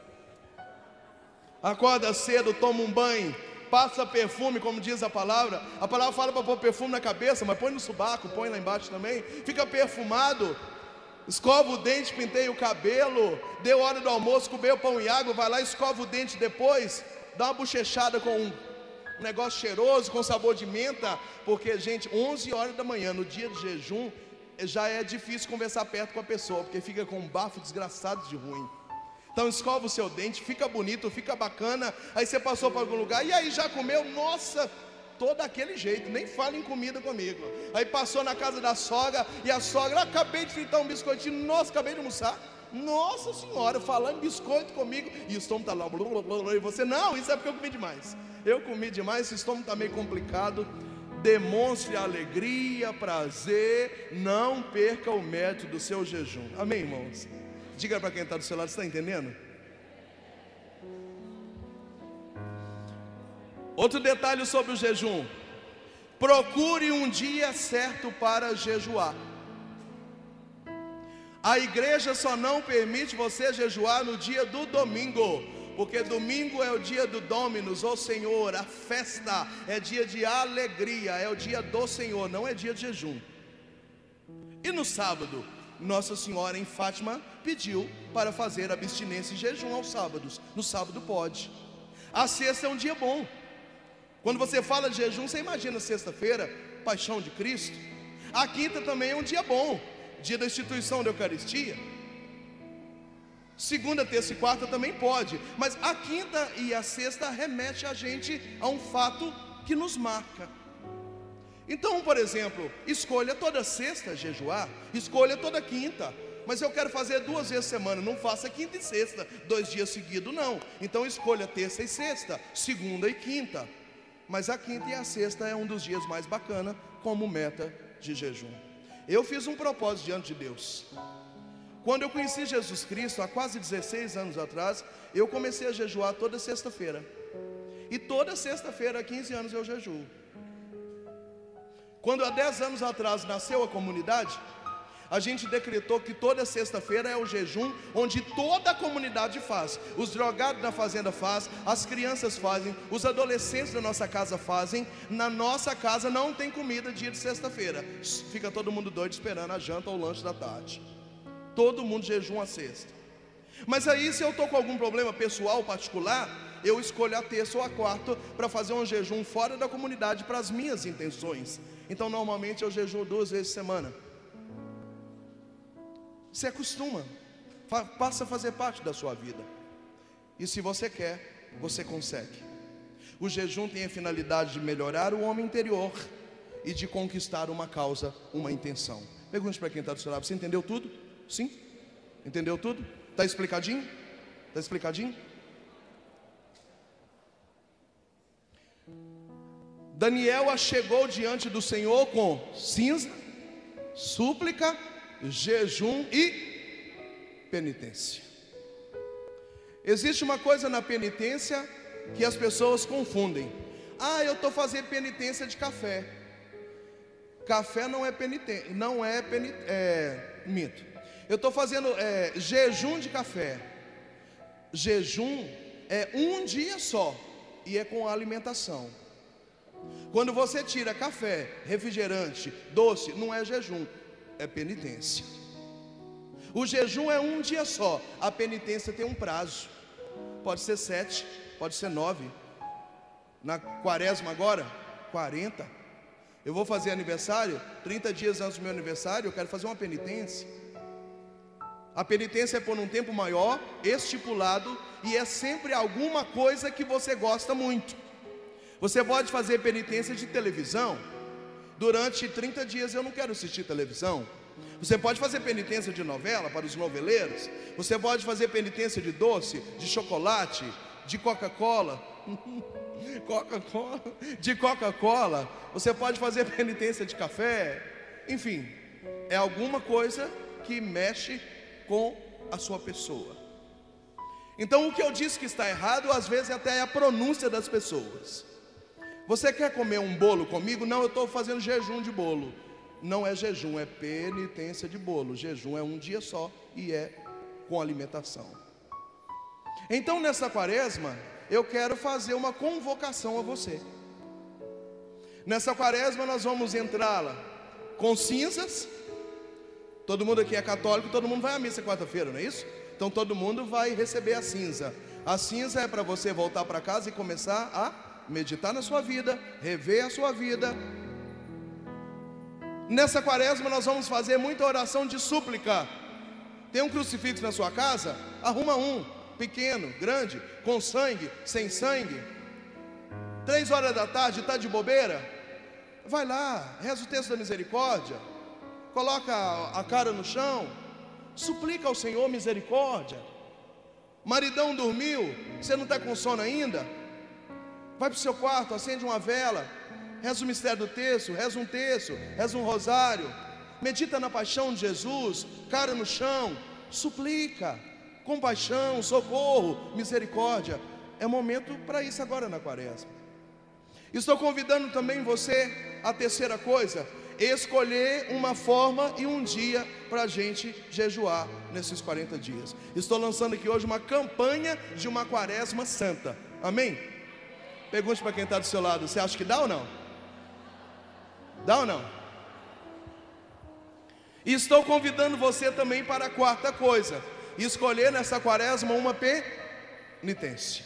Acorda cedo, toma um banho, passa perfume, como diz a palavra. A palavra fala para pôr perfume na cabeça, mas põe no sobaco, põe lá embaixo também. Fica perfumado, escova o dente, penteia o cabelo. Deu hora do almoço, comeu pão e água, vai lá, escova o dente depois. Dá uma bochechada com um negócio cheiroso, com sabor de menta. Porque, gente, onze horas da manhã, no dia de jejum, já é difícil conversar perto com a pessoa, porque fica com um bafo desgraçado de ruim. Então escova o seu dente, fica bonito, fica bacana. Aí você passou para algum lugar, e aí já comeu? Nossa, tô daquele jeito, nem fala em comida comigo. Aí passou na casa da sogra, e a sogra, acabei de fritar um biscoitinho, nossa, acabei de almoçar. Nossa senhora, falando em biscoito comigo, e o estômago está lá, blá, blá, blá, blá, e você, não, isso é porque eu comi demais. Eu comi demais, esse estômago está meio complicado. Demonstre alegria, prazer, não perca o mérito do seu jejum. Amém, irmãos? Diga para quem está do seu lado, você está entendendo? Outro detalhe sobre o jejum: procure um dia certo para jejuar. A igreja só não permite você jejuar no dia do domingo, porque domingo é o dia do Dominus, ou Senhor, a festa, é dia de alegria, é o dia do Senhor, não é dia de jejum. E no sábado, Nossa Senhora em Fátima pediu para fazer abstinência e jejum aos sábados. No sábado pode. A sexta é um dia bom. Quando você fala de jejum, você imagina sexta-feira, Paixão de Cristo. A quinta também é um dia bom, dia da instituição da Eucaristia. Segunda, terça e quarta também pode, mas a quinta e a sexta remete a gente a um fato que nos marca. Então, por exemplo, escolha toda sexta jejuar, escolha toda quinta. Mas eu quero fazer duas vezes a semana, não faça quinta e sexta, dois dias seguidos não. Então escolha terça e sexta, segunda e quinta. Mas a quinta e a sexta é um dos dias mais bacana como meta de jejum. Eu fiz um propósito diante de Deus. Quando eu conheci Jesus Cristo, há quase dezesseis anos atrás, eu comecei a jejuar toda sexta-feira. E toda sexta-feira, há quinze anos, eu jejuo. Quando há dez anos atrás nasceu a comunidade, a gente decretou que toda sexta-feira é o jejum onde toda a comunidade faz. Os drogados da fazenda fazem, as crianças fazem, os adolescentes da nossa casa fazem. Na nossa casa não tem comida dia de sexta-feira. Fica todo mundo doido esperando a janta ou o lanche da tarde. Todo mundo jejum a sexta. Mas aí, se eu estou com algum problema pessoal, particular, eu escolho a terça ou a quarta para fazer um jejum fora da comunidade para as minhas intenções. Então normalmente eu jejuo duas vezes por semana. Se acostuma, passa a fazer parte da sua vida. E se você quer, você consegue. O jejum tem a finalidade de melhorar o homem interior e de conquistar uma causa, uma intenção. Pergunte para quem está do seu lado: você entendeu tudo? Sim? Entendeu tudo? Está explicadinho? Está explicadinho? Daniel chegou diante do Senhor com cinza, súplica, jejum e penitência. Existe uma coisa na penitência que as pessoas confundem. Ah, eu estou fazendo penitência de café. Café não é penitência, não é penitência, é, minto. Eu estou fazendo é, jejum de café. Jejum é um dia só e é com alimentação. Quando você tira café, refrigerante, doce, não é jejum, é penitência. O jejum é um dia só, a penitência tem um prazo. Pode ser sete, pode ser nove. Na quaresma agora, quarenta. Eu vou fazer aniversário, trinta dias antes do meu aniversário, eu quero fazer uma penitência. A penitência é por um tempo maior, estipulado, e é sempre alguma coisa que você gosta muito. Você pode fazer penitência de televisão. Durante trinta dias eu não quero assistir televisão. Você pode fazer penitência de novela para os noveleiros. Você pode fazer penitência de doce, de chocolate, de Coca-Cola. Coca-Cola, de Coca-Cola. Você pode fazer penitência de café. Enfim, é alguma coisa que mexe com a sua pessoa. Então o que eu disse que está errado, às vezes até é a pronúncia das pessoas. Você quer comer um bolo comigo? Não, eu estou fazendo jejum de bolo. Não é jejum, é penitência de bolo. Jejum é um dia só e é com alimentação. Então nessa quaresma, eu quero fazer uma convocação a você. Nessa quaresma nós vamos entrá-la com cinzas. Todo mundo aqui é católico, todo mundo vai à missa quarta-feira, não é isso? Então todo mundo vai receber a cinza. A cinza é para você voltar para casa e começar a meditar na sua vida, rever a sua vida. Nessa quaresma nós vamos fazer muita oração de súplica. Tem um crucifixo na sua casa? Arruma um, pequeno, grande, com sangue, sem sangue. Três horas da tarde, está de bobeira? Vai lá, reza o texto da misericórdia, coloca a cara no chão, suplica ao Senhor misericórdia. Maridão dormiu, você não está com sono ainda? Vai para o seu quarto, acende uma vela, reza o mistério do texto, reza um texto, reza um rosário, medita na paixão de Jesus, cara no chão, suplica, compaixão, socorro, misericórdia. É momento para isso agora na quaresma. Estou convidando também você, a terceira coisa, escolher uma forma e um dia para a gente jejuar nesses quarenta dias. Estou lançando aqui hoje uma campanha de uma quaresma santa. Amém? Pergunte para quem está do seu lado: você acha que dá ou não? Dá ou não? E estou convidando você também para a quarta coisa: escolher nessa quaresma uma penitência.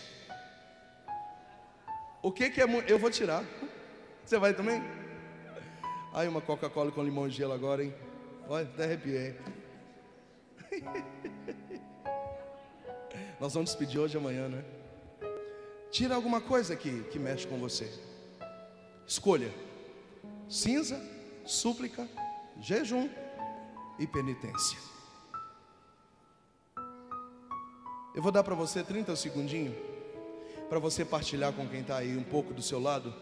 O que que é? Eu vou tirar. Você vai também? Aí uma Coca-Cola com limão e gelo agora, hein? Olha, até arrepiei. Nós vamos despedir hoje e amanhã, né? Tira alguma coisa que, que mexe com você. Escolha: cinza, súplica, jejum e penitência. Eu vou dar para você trinta segundinhos para você partilhar com quem está aí um pouco do seu lado,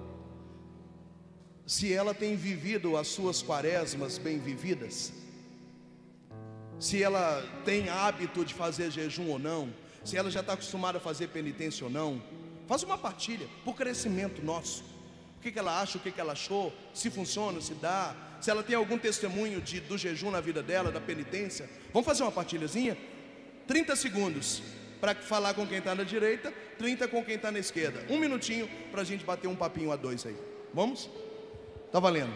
se ela tem vivido as suas quaresmas bem vividas, se ela tem hábito de fazer jejum ou não, se ela já está acostumada a fazer penitência ou não. Faz uma partilha, por crescimento nosso. O que, que ela acha, o que, que ela achou, se funciona, se dá, se ela tem algum testemunho de, do jejum na vida dela, da penitência. Vamos fazer uma partilhazinha? trinta segundos para falar com quem está na direita, trinta com quem está na esquerda. Um minutinho para a gente bater um papinho a dois aí. Vamos? Tá valendo.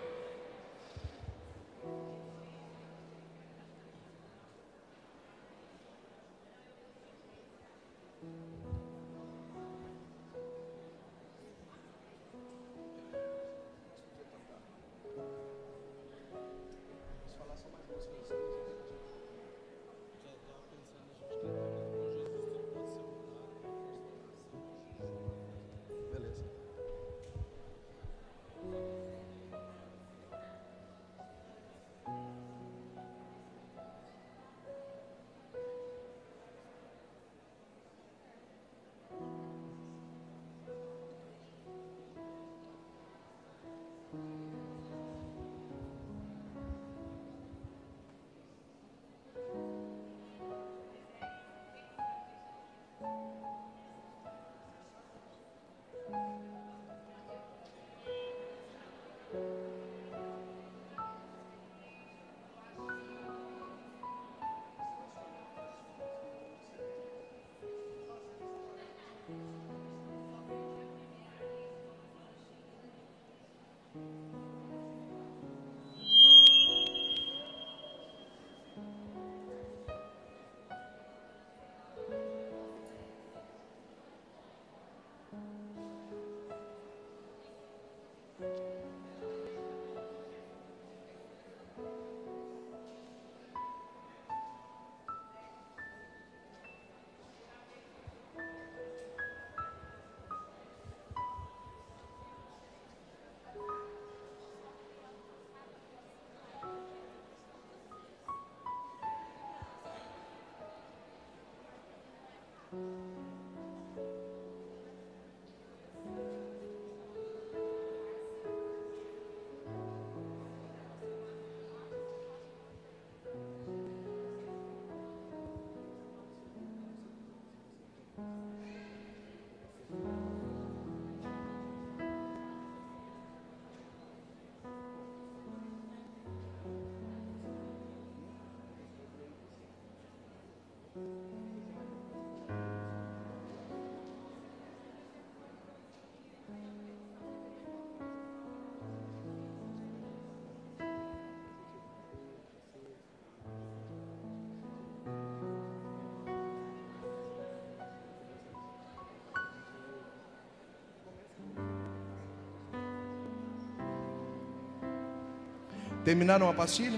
Terminaram a pastilha?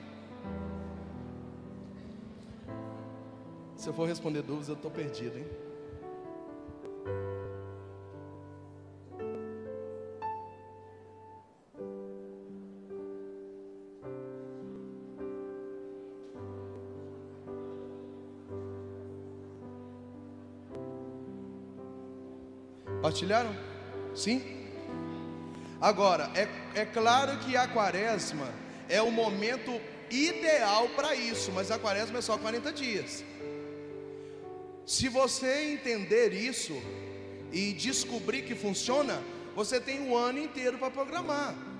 Se eu for responder dúvidas, eu estou perdido, hein? Partilharam? Sim? Agora, é, é claro que a quaresma é o momento ideal para isso, mas a quaresma é só quarenta dias. Se você entender isso e descobrir que funciona, você tem um ano inteiro para programar.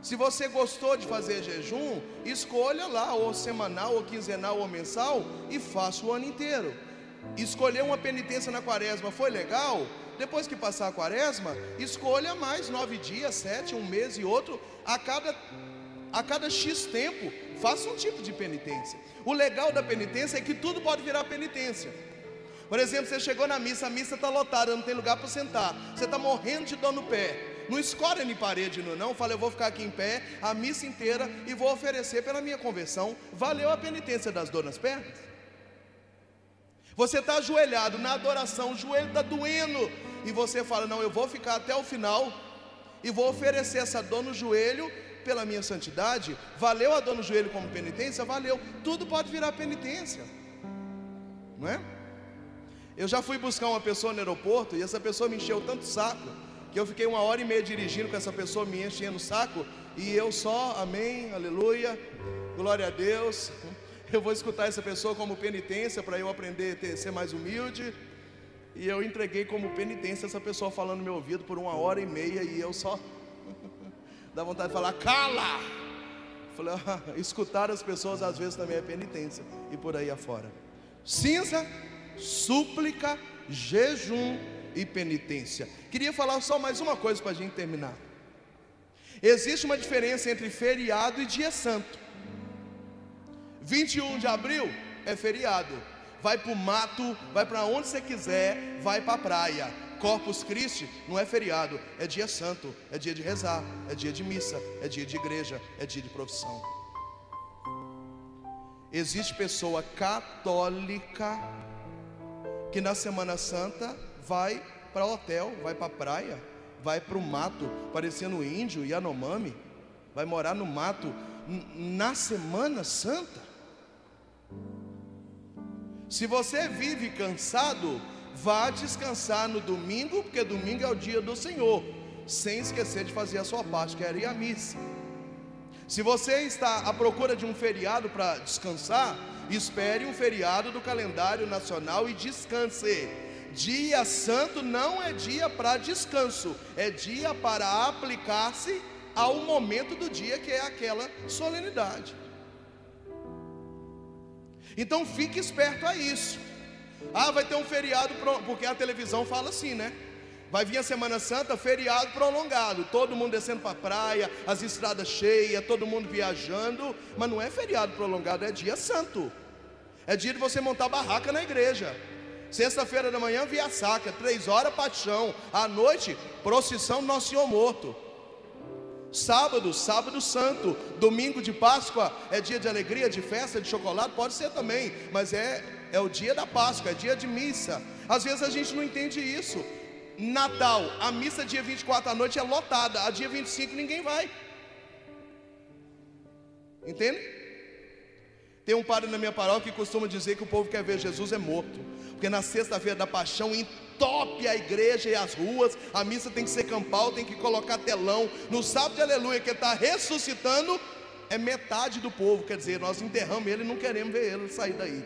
Se você gostou de fazer jejum, escolha lá, ou semanal, ou quinzenal, ou mensal, e faça o ano inteiro. Escolher uma penitência na quaresma foi legal? Depois que passar a quaresma, escolha mais nove dias, sete, um mês e outro. A cada, a cada X tempo, faça um tipo de penitência. O legal da penitência é que tudo pode virar penitência. Por exemplo, você chegou na missa, a missa está lotada, não tem lugar para sentar, você está morrendo de dor no pé. Não escolhe em parede não, não. Fala, eu vou ficar aqui em pé a missa inteira e vou oferecer pela minha conversão. Valeu a penitência das dores nas pernas? Você está ajoelhado na adoração, o joelho está doendo, e você fala, não, eu vou ficar até o final e vou oferecer essa dor no joelho pela minha santidade. Valeu a dor no joelho como penitência? Valeu. Tudo pode virar penitência, não é? Eu já fui buscar uma pessoa no aeroporto e essa pessoa me encheu tanto saco que eu fiquei uma hora e meia dirigindo com essa pessoa me enchendo o saco, e eu só, amém, aleluia, glória a Deus. Eu vou escutar essa pessoa como penitência para eu aprender a ser mais humilde. E eu entreguei como penitência essa pessoa falando no meu ouvido por uma hora e meia, e eu só dá vontade de falar, cala! Falei, ah, escutar as pessoas às vezes também é penitência, e por aí afora. Cinza, súplica, jejum e penitência. Queria falar só mais uma coisa para a gente terminar. Existe uma diferença entre feriado e dia santo. vinte e um de abril é feriado. Vai para o mato, vai para onde você quiser, vai para a praia. Corpus Christi não é feriado, é dia santo, é dia de rezar, é dia de missa, é dia de igreja, é dia de profissão. Existe pessoa católica que na Semana Santa vai para o hotel, vai para a praia, vai para o mato, parecendo índio Yanomami, vai morar no mato na Semana Santa. Se você vive cansado, vá descansar no domingo, porque domingo é o dia do Senhor, sem esquecer de fazer a sua parte, que é ir à missa. Se você está à procura de um feriado para descansar, espere um feriado do calendário nacional e descanse. Dia santo não é dia para descanso, é dia para aplicar-se ao momento do dia, que é aquela solenidade. Então fique esperto a isso. Ah, vai ter um feriado, porque a televisão fala assim, né? Vai vir a Semana Santa, feriado prolongado, todo mundo descendo para a praia, as estradas cheias, todo mundo viajando. Mas não é feriado prolongado, é dia santo. É dia de você montar barraca na igreja. Sexta-feira da manhã, via sacra, três horas, paixão. À noite, procissão do Nosso Senhor morto. Sábado, sábado santo. Domingo de Páscoa é dia de alegria, de festa, de chocolate, pode ser também, mas é, é o dia da Páscoa, é dia de missa. Às vezes a gente não entende isso. Natal, a missa dia vinte e quatro à noite é lotada, a dia vinte e cinco ninguém vai. Entende? Tem um padre na minha paróquia que costuma dizer que o povo quer ver Jesus é morto, porque na sexta-feira da paixão entope a igreja e as ruas, a missa tem que ser campal, tem que colocar telão. No sábado de aleluia, que está ressuscitando, é metade do povo, quer dizer, nós enterramos ele e não queremos ver ele sair daí.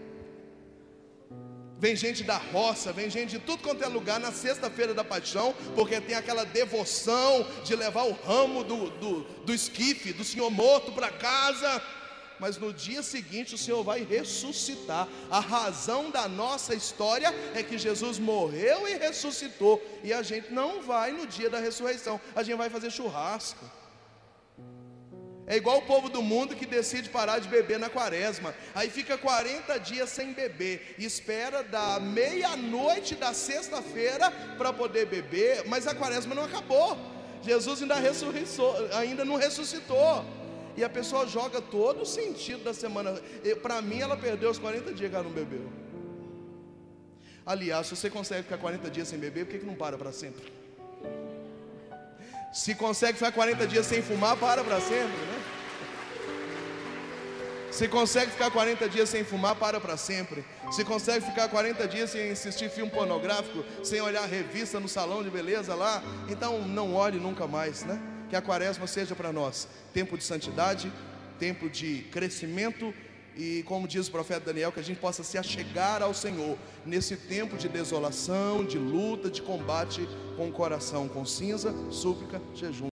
Vem gente da roça, vem gente de tudo quanto é lugar na sexta-feira da paixão, porque tem aquela devoção de levar o ramo do, do, do esquife, do Senhor morto para casa. Mas no dia seguinte o Senhor vai ressuscitar. A razão da nossa história é que Jesus morreu e ressuscitou, e a gente não vai no dia da ressurreição, a gente vai fazer churrasco. É igual o povo do mundo que decide parar de beber na quaresma, aí fica quarenta dias sem beber, e espera da meia-noite da sexta-feira para poder beber, mas a quaresma não acabou, Jesus ainda, ainda não ressuscitou, e a pessoa joga todo o sentido da semana. Para mim ela perdeu os quarenta dias que ela não bebeu. Aliás, se você consegue ficar quarenta dias sem beber, por que, que não para para sempre? Se consegue ficar quarenta dias sem fumar, para para sempre, né? Se consegue ficar quarenta dias sem fumar, para para sempre. Se consegue ficar quarenta dias sem assistir filme pornográfico, sem olhar revista no salão de beleza lá, então não olhe nunca mais, né? Que a quaresma seja para nós tempo de santidade, tempo de crescimento, e como diz o profeta Daniel, que a gente possa se achegar ao Senhor nesse tempo de desolação, de luta, de combate, com o coração com cinza, súplica, jejum.